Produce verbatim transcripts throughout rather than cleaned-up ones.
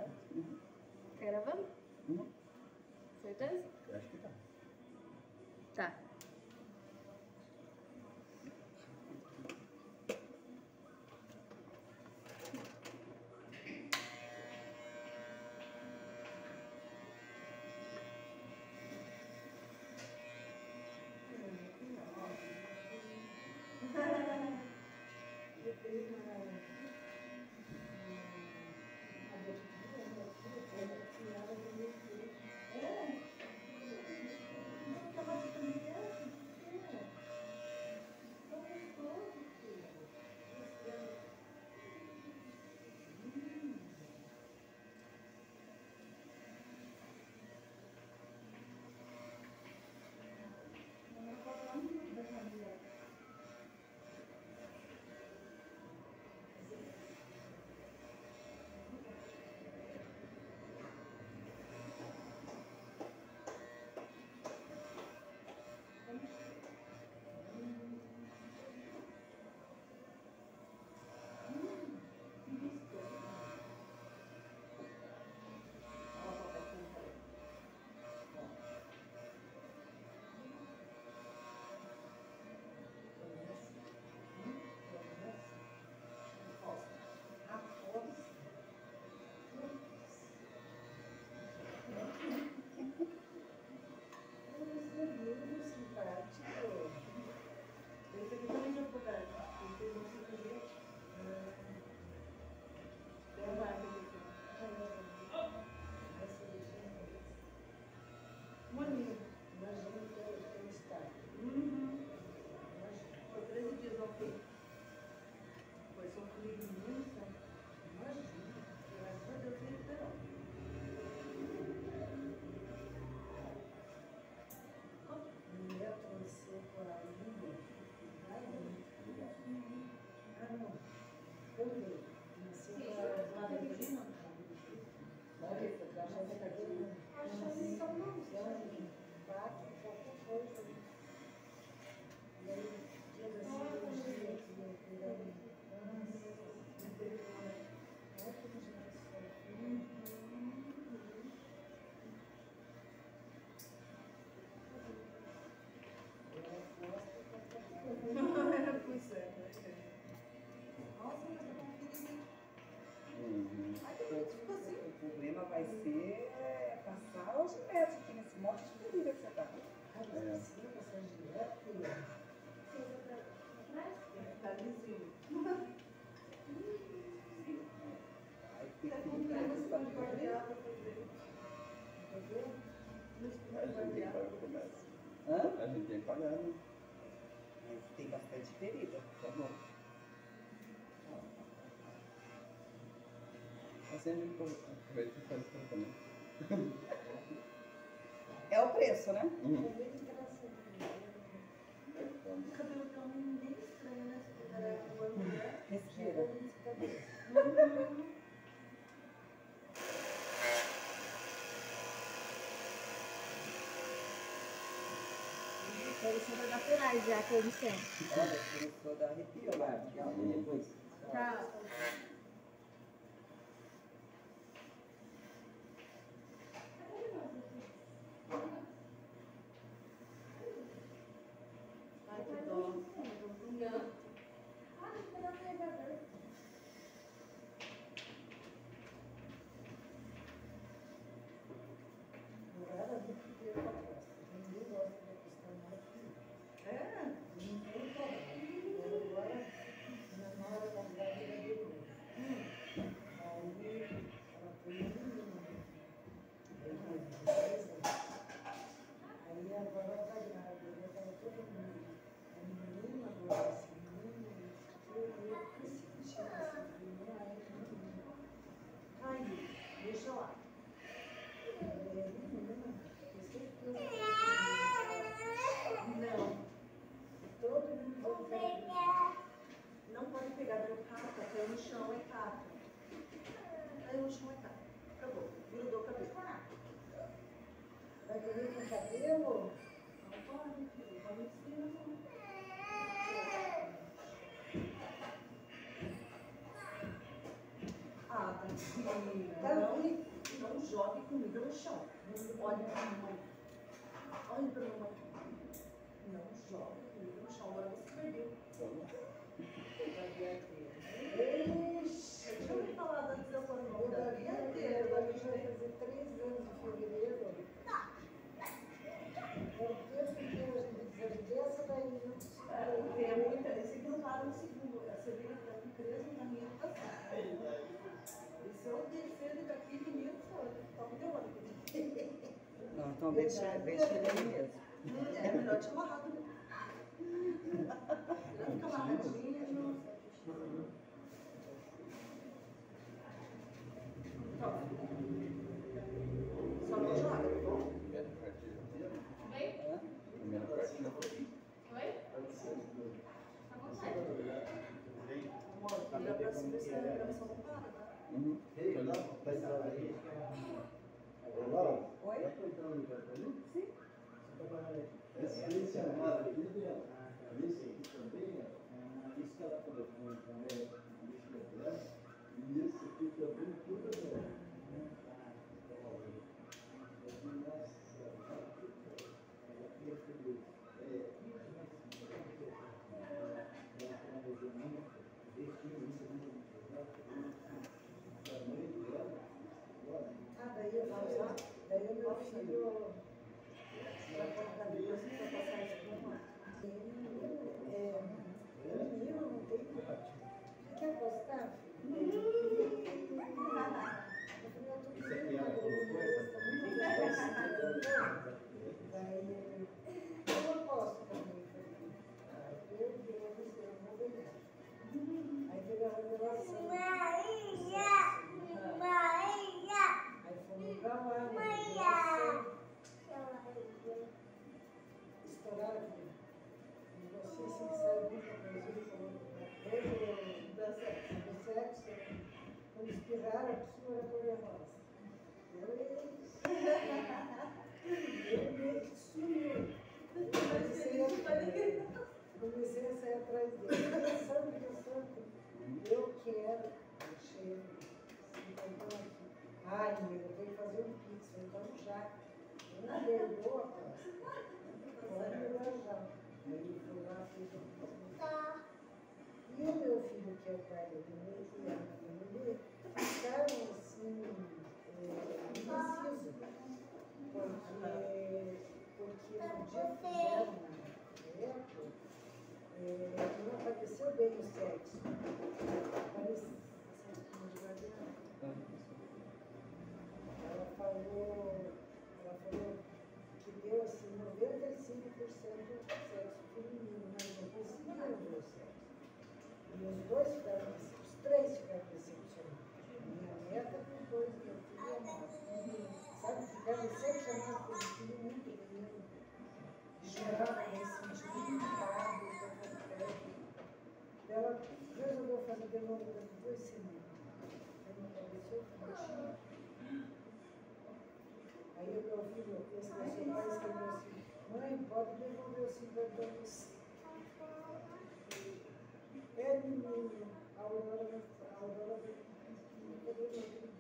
Uhum. Tá gravando? Uhum. Certeza? Eu acho que tá. Tá. O problema vai ser é, passar os metros aqui nesse monte de ferida que você tá. Ah, mas é. Assim, passar direto. Tá lisinho. Aí tem que ficar nesse barbear pra fazer. Entendeu? A gente tem que pagar o comércio. Hã? A gente tem que pagar, né? Mas tem bastante ferida, tá bom. Assim a gente aproveita e faz isso também. É o preço, né? Uhum. O cabelo tá meio estranho, né? Respira. Eles são naturais já, que eu não sei. Olha, começou a dar arrepio lá. Depois. Tá. Ai, que dó. Deixa lá. Não. Todo mundo não pode pegar no capa, caiu no chão, é capa. Caiu no chão, é capa. Acabou. Grudou o cabelo. Vai comer com o cabelo? Não pode, filho. Pode ser, não. Ah, tá. não, não jogue comida no chão. Olha para a mamãe. Olha para a mamãe. Não jogue comida no chão. Agora você perdeu. Ixi, deixa eu me falar da desaforo. Eu devia ter, eu vai fazer três anos de fevereiro. O tempo inteiro a gente dizer, essa daí não tem muita, esse aqui não para no segundo. Você vira para com três no caminho do passado. Esse é o terceiro daqui, menino, tá me deu olho. Não, então deixa, deixa ele aí mesmo. É melhor te amarrar do já fica amarradinho. Só não joga, tá bom? Oi? Primeira parte já foi. Oi? Tá com vontade. Amor, vira pra cima, essa gravação não para, tá? Uhum. Oi? Sim. Esse armário aqui, esse aqui também, isso que ela falou também, e esse aqui também, tudo é. Ah, daí eu vou usar, daí o meu filho vai colocar depois para passar isso para uma. É, o menino não tem. Quer apostar? Isso aqui é a coisa? Daí eu aposto também. Eu vou ganhar. Aí teve a revelação. Aí fomos pra lá, né? Estouraram. E você se sabe muita coisa. Ele falou do sexo. Quando espirraram aqui, era cor-de-rosa. Eu meio que sumiu. Comecei a sair atrás dele. Pensando, pensando. Eu quero. Achei. Então, aqui. Ai, meu, eu tenho que fazer um pix, então já. Eu não levou a praça. Pode ir lá já. Aí ele foi lá, fez o pix. E o meu filho, que é o pai da minha e a minha mulher, ficaram assim, indecisos. Porque, porque no dia que fizeram na época, não aconteceu bem o sexo. Parece. Ela falou, ela falou que deu assim noventa e cinco por cento sexo feminino, mas não conseguiram ver o sexo. E os dois ficaram, os três ficaram decepcionados. Minha neta com dois, meu filho e a neta. Sabe, ficaram decepcionados com o filho muito lindo. Choravam, se sentiam limpados, ela resolveu fazer de novo durante duas semanas. Aí me apareceu fortinho. Aí o meu filho, esse meu pai escreveu assim, mãe, pode devolver os cinquenta por cento. É, menino, a Aurora, a Aurora, cadê meu dia?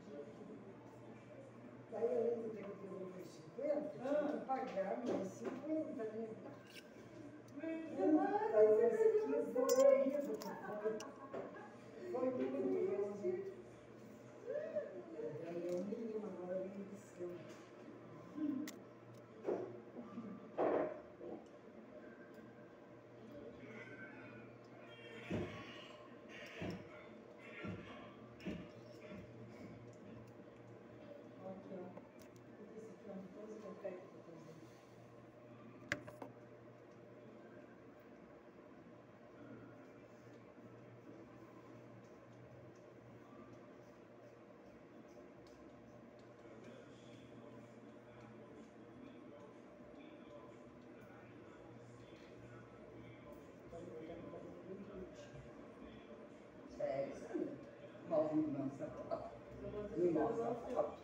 Daí eu lembro que eu devolvi os cinquenta, tinha que pagar mais cinquenta, né? Aí eu fiquei dolorido, foi muito bonito. Aí eu menino, agora eu me disse. Sério? Nós não vamos essa foto. Nossa foto.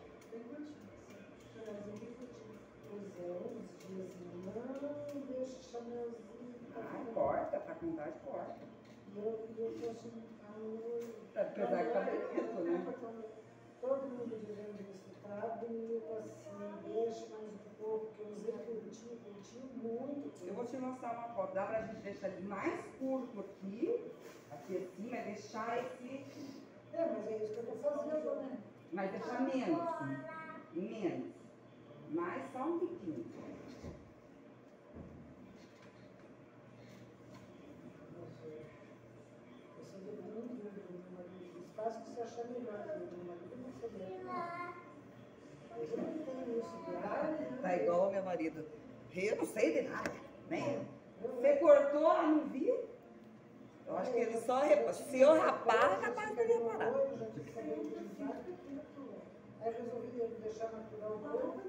Pois é, uns dias não deixa o chanelzinho. Ai, corta, pra contar, corta. E eu, eu tô achando calor. Apesar que tá bonito, né? Tô querendo isso, tá bonito assim, deixa mais um pouco, porque eu usei curtinho, curtinho muito. Eu vou te mostrar uma foto, dá pra gente deixar ele mais curto aqui, aqui assim, mas deixar esse... É, mas é isso que eu tô fazendo, né? Mas deixar menos, menos, mais só um pouquinho. Eu sou de muito dúvida do meu marido. Faz o que você achar melhor, porque meu marido não sei bem. Eu não tenho isso de área. Tá igual ao meu marido. Eu não sei de nada, né? Você cortou, ela não viu? Eu acho que ele só repa. Se eu rapar, é capaz de reparar. Eu já tive cabelo de vaca. Aí resolvi deixar natural o corpo.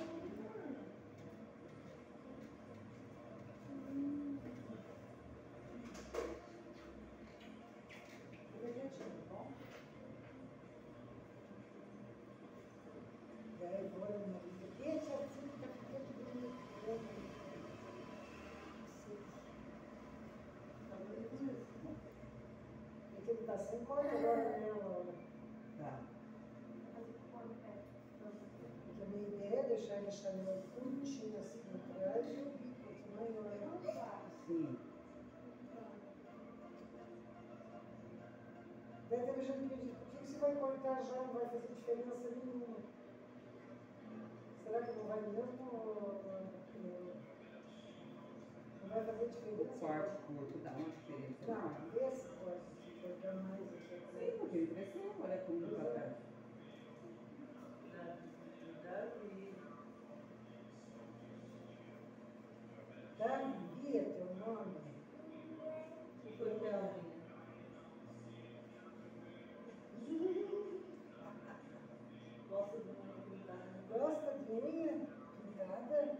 Tá sem corte agora, né, Laura? Tá. Porque a minha ideia é deixar ele chanel curtinho assim atrás e o bico aqui maior. Sim. Daí teve gente que pediu, por que você vai cortar já? Não vai fazer diferença nenhuma. Será que não vai mesmo? Não vai fazer diferença? O corte curto dá uma diferença. Não, esse corte, se cortar mais aqui. Sim, porque ele cresceu, olha como tá perto. Davi é teu nome? O foi pra Gosta de uma pintada? Gosta de unha pintada?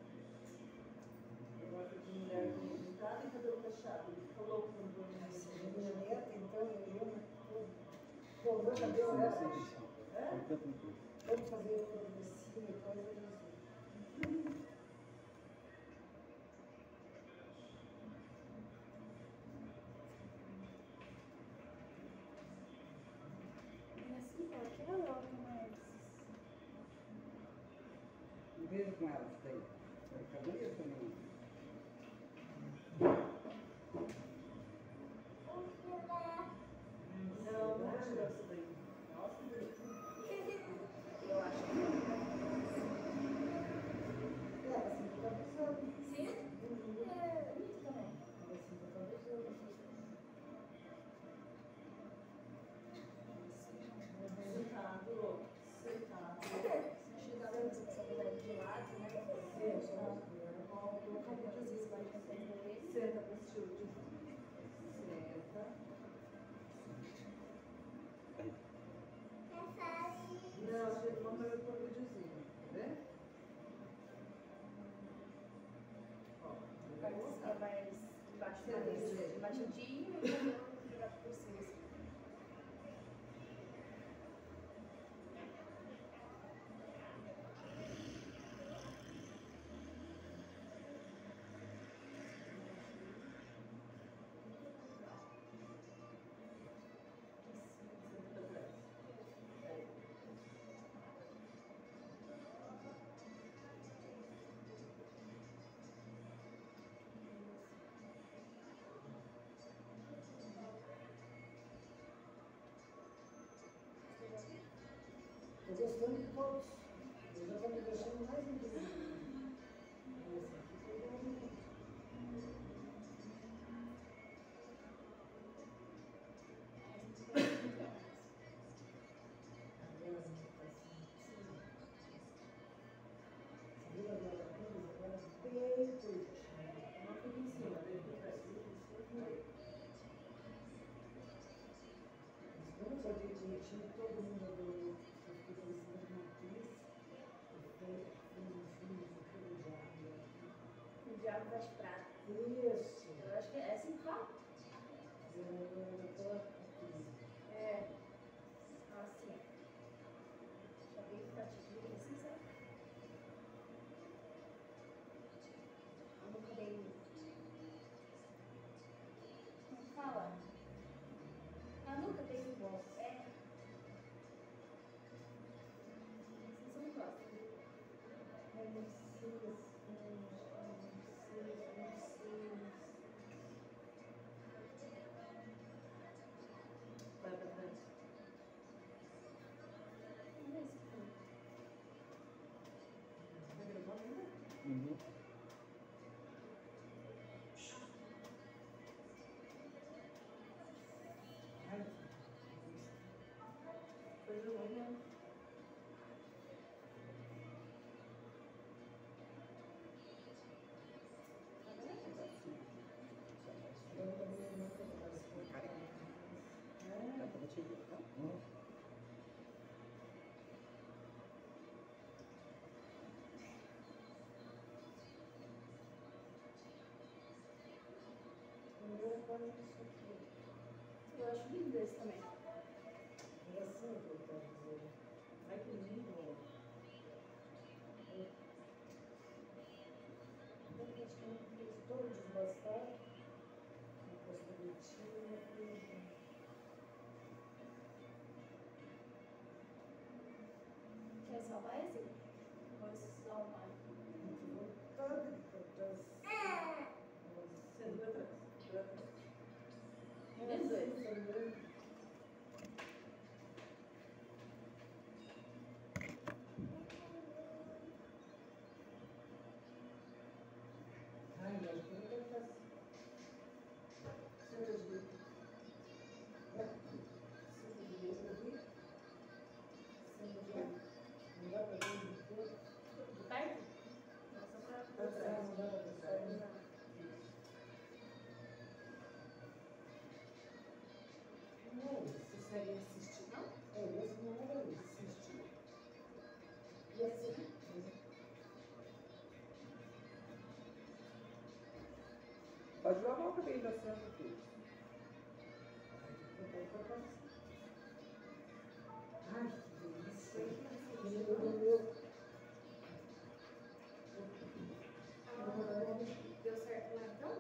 Eu gosto de mulher com unha pintada e cabelo fechado. Ele ficou louco quando eu Nossa, vi minha isso. neta, então, eu amo tudo. Bom, meu cabelo era vamos fazer progressivo e coisa assim. E assim, qualquer outra, mas... Um beijo com ela, isso daí. Vai ficar bonito também. Não, não é essa daí. Nossa, eu acho que É, assim que tá usando. Sim? É, bonito também. Assim que tá usando. sentado, sentado. Se chegar lá, você vai de lado, né? É, só Vou colocar um pouquinho assim, vai de frente dele. Senta pra assistir o vídeo. Senta. Não, gente, vamos ver o videozinho. Quer ver? Ó, Vai vai colocar colocar. mais embaixo Sim, da cabeça, sim. embaixadinho e o cabelo virado por cima. Assim. Senta pra trás. Aí. Tô gostando de todos. Eu já tô me deixando mais em dúvida. Esse aqui foi bom. Agora não tá assim. Sabia agora tudo? Agora bem curtinho. Uma coisa em cima, daí por trás. Aí. Mas como eu de direitinho, todo mundo adorou. Eu fiquei parecendo uma atriz. E foi um filme super O diabo das pratas. Isso. Eu acho que é assim que fala. Eu tô atriz. É. Assim. Deixa bem ficativo, assim, sabe? Eu nunca dei. Como fala? Eu nunca dei igual. É. uns cílios, uns cílios, uns cílios. Vai pra trás. Tá gravando ainda? Uhum. Ai, Coisa ruim, né? eu também não tô mais com Cara, É. dá pra te ver, tá? O meu põe isso aqui. Eu acho lindo esse também. É assim que eu quero dizer. Ai, que lindo. Eu praticamente fiz todo desbastado. Depois do leitinho, tudo. Quer salvar esse? Ou esse salvar? Vontade de cortar assim. Sendo pra trás. Pra trás. É Lindo assim esse. também. Ai, mas eu vou cortar assim. Senta direito. É? Senta direito aqui. Senta direito. Não dá pra ver muito pouco. De perto? Nossa, pra Pra trás. Não dá pra ver só isso. Não é isso. Você segue assistindo, não? É, esse não era isso. Assistir. E assim? Pode lavar o cabelo da Sandra aqui. Eu vou cortar assim. Ai, que delícia. Menino do meu. Deu certo lá então?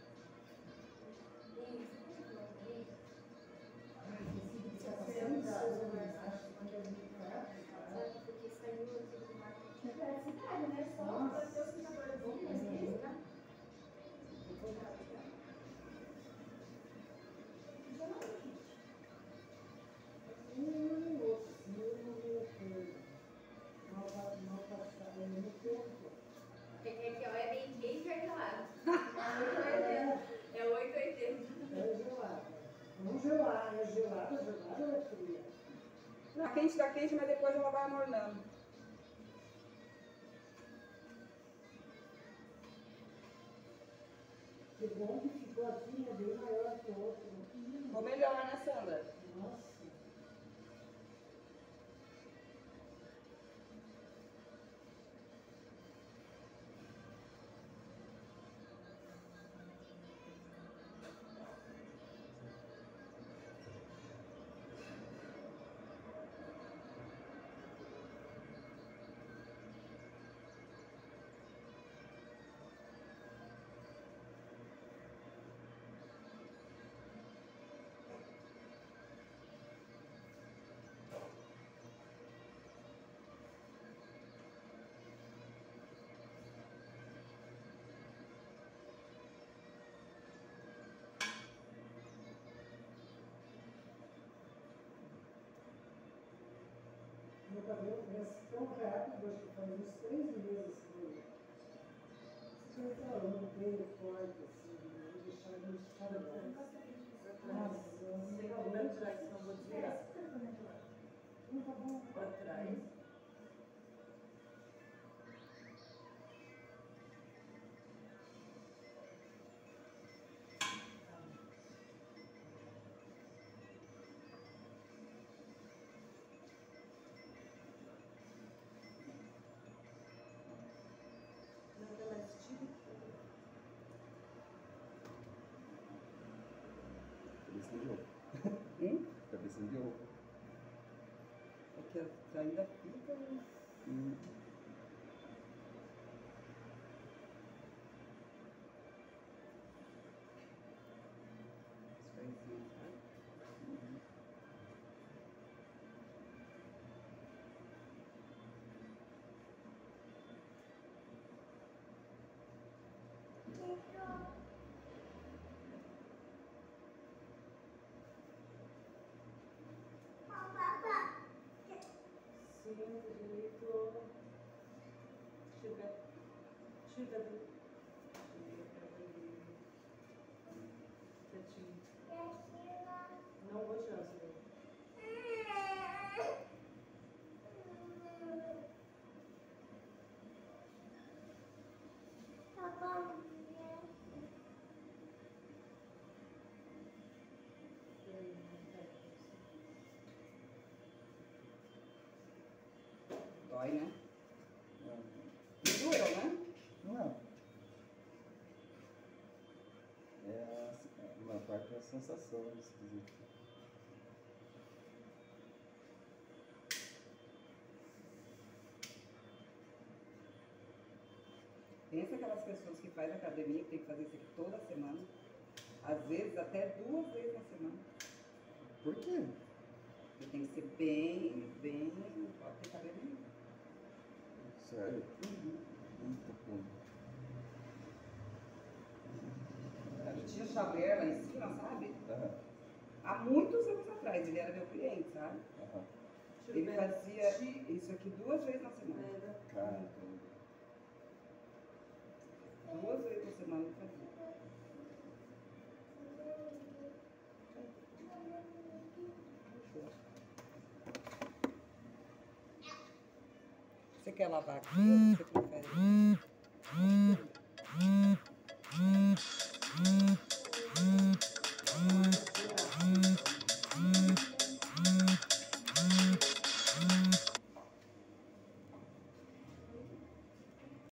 Isso. Ai, esse bicho tá Você passando não dá, isso, você né? Acho que quando a gente vai. Sabe, porque saiu aqui do marketing. É praticidade, né? Só Nossa. para ter os ficadorezinhos, mas é isso, né? Hum, você não me acorda. Mal pa- mal passado, eu não perco. Porque aqui, ó, é bem, bem cartelado. É oito e oitenta. É gelada. Não gelada, é gelada, gelada ou é fria? A quente tá quente, mas depois ela vai amornando. Que bom que ficou aqui, né? Bem maior que o outro. Ficou melhor, né, Sandra? Nossa. Meu cabelo cresce tão rápido, acho que faz uns três meses que eu estou falando, meio forte, assim, eu vou deixar ele escaldado. Nossa, Tem que pra trás, senão eu vou desvirar. não tá bom. Pra trás. Não tá mais assistindo? Cabeça de ovo. Hum? Cabeça de ovo. É que ainda fica. Hum. As coisinhas, sabe? cabelinho direito. Tiver. Tiver. Não vou tirar essa daí. Dói, né? Não, Doeu, né? não. É a, uma parte é a sensação esquisita. Pensa aquelas pessoas que fazem academia, que tem que fazer isso aqui toda semana. Às vezes até duas vezes na semana. Por quê? Porque tem que ser bem, bem. Não pode ter cabelo nenhum. Sério? Uhum. Eita, pô. A gente tinha Xavier lá em cima, sabe? Aham, Há muitos anos atrás, ele era meu cliente, sabe? aham. Ele fazia isso aqui duas vezes na semana. Cara, Duas vezes na semana ele fazia. Você quer lavar aqui ou você prefere?